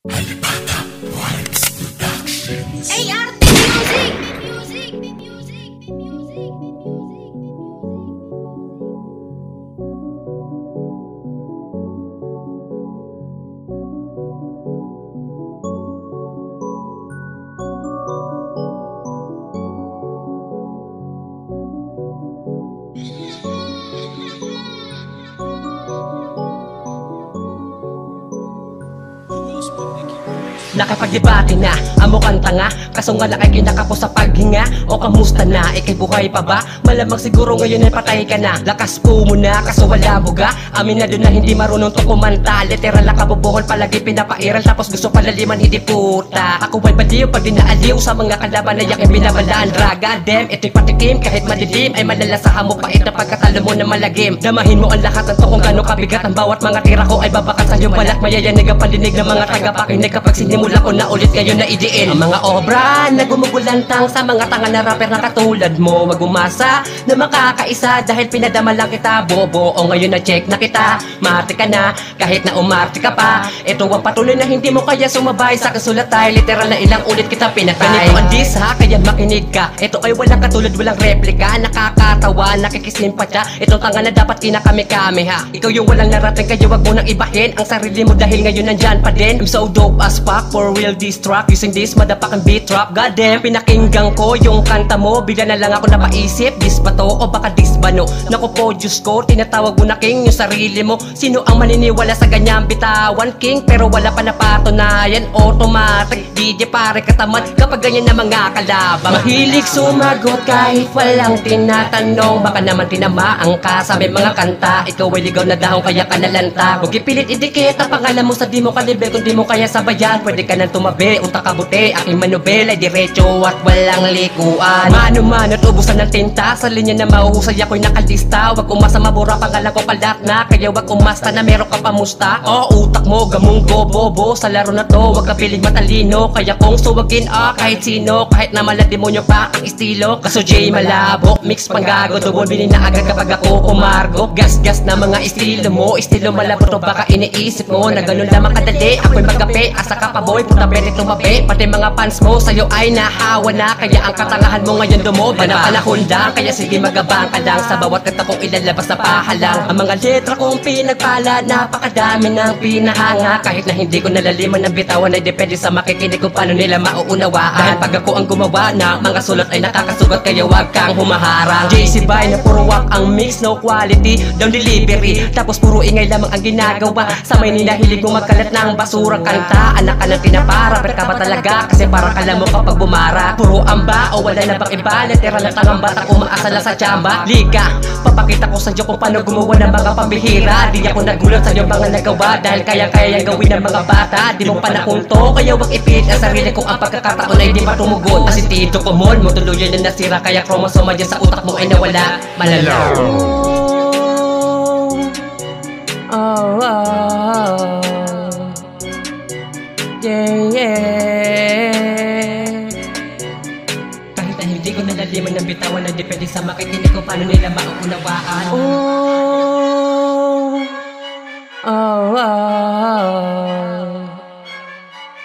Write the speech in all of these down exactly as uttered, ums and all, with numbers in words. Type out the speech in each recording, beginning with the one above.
Alipata Vibes Productions. A R T Music! Music! Music! Music! Nakapagdebate na, amo kang tanga. Kaso nga lang ay kinakapos sa paghinga. O kamusta na, ikay buhay pa ba? Malamang siguro ngayon ay patay ka na. Lakas po muna, kaso wala buga. Aminado na hindi marunong to kumanta. Literal na kabubuhol, palagi pinapairal. Tapos gusto palaliman, hindi puta. Ako ay baliw pag dinaaliw sa mga kalaban na yakin binabalaan. Draga, dem, ito'y patikim. Kahit madilim, ay malalasahan mo pait na pagkatalo mo na malagim. Damahin mo ang lahat ng to kung gano'ng kabigat. Ang bawat mga tira ko ay babakat sa iyong balat. Mayayanig ang pandinig ng mga tagapakinig kapag sinimula ko na ulit ngayon na idiin ang mga obra na gumugulantang sa mga tanga na rapper na katulad mo. Wag umasa na makakaisa dahil pinadama lang kita, bobo. O ngayon na check na kita, marte ka na kahit na umarte ka pa. Ito ang patuloy na hindi mo kaya sumabay sa kasulatay. Literal na ilang ulit kita pinatay. Ganito ang dis ha, kaya makinig ka. Ito ay walang katulad, walang replika. Nakakatawa, nakikisimpatya. Itong tanga na dapat kinakami-kami ha. Ikaw yung walang narating, kaya wag mo nang ibahin ang sarili mo dahil ngayon nandyan pa din. I'm so dope as fuck, for real this track. Using this madapakan beat trap. Goddamn, pinakinggan ko yung kanta mo. Bigla na lang ako napaisip, dis ba to o baka dis ba no? Naku po, Diyos ko, tinatawag mo na king yung sarili mo. Sino ang maniniwala sa ganyang bitawan? King, pero wala pa napatunayan. Automatic, D J pare katamad kapag ganyan na mga kalabang. Mahilig sumagot kahit walang tinatanong. Baka naman tinamaan ka sa may mga kanta. Ikaw ay ligaw na dahon kaya ka nalanta. Huwag ipilit idikit ang pangalan mo sa di mo kalibre. Kung di mo kaya sabayan, pwede ka nang tumabi. Utak kabuti, aking manubel ay diretso at walang likuan. Mano-mano at ubusan ng tinta. Sa linya na mahuhusay ako'y nakalista. Huwag umasa mabura, pangalan ko kalat na. Kaya huwag umasta na meron ka pamusta. O utak mo gamunggo bobo. Sa laro na to, huwag ka piling matalino. Kaya kung suwagin ah, kahit sino. Kahit na malademonyo pa ang estilo. Kaso J malabo, mix panggago. Tubol binin na agad kapag ako kumargo. Gas-gas na mga estilo mo. Estilo malabo to, baka iniisip mo na ganun lamang kadali. Ako'y magape, asa ka pa boy. Puta pwede tumabi, pati mga fans mo sa'yo ay nahawa na. Kaya ang katangahan mo ngayon dumoba na panahon lang. Kaya sige magabang ka lang sa bawat kanta kong ilalabas na pahalang. Ang mga letra kong pinagpala, napakadami ng pinahanga. Kahit na hindi ko nalaliman ng bitawan ay depende sa makikinig kung paano nila mauunawaan. Dahil pag ako ang gumawa na mga sulat ay nakakasugat, kaya wag kang humaharang. J C by na puro wak ang mix, no quality, down delivery. Tapos puro ingay lamang ang ginagawa. Sa may ninahilig mo magkalat ng basura kanta. Anak ka ng pinapara, pero ka ba talaga? Kasi parang kala mo kapag bumara. Puro amba o wala na bang iba? Literal na tangang bata, umaasa lang sa tsamba. Liga, papakita ko sa iyo kung paano gumawa ng mga pambihira. Di ako nagulat sa iyo mga nagawa, dahil kaya-kaya yung gawin ng mga bata. Di mo pa nakunto, kaya wag ipilit ang sarili kung ang pagkakataon ay di pa tumugon. Kasi tito ko mon mo tuluyan na nasira, kaya chromosoma dyan sa utak mo ay nawala. Malalaw. Oh, oh, oh. Yeah, yeah. Kahit na hindi ko nalaliman ng bitawan na depende sa makikinig ko paano nila mauunawaan. Oh, oh, oh.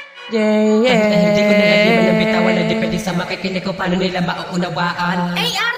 Yeah, yeah. Kahit na hindi ko nalaliman ng bitawan na depende sa makikinig ko paano nila mauunawaan. A R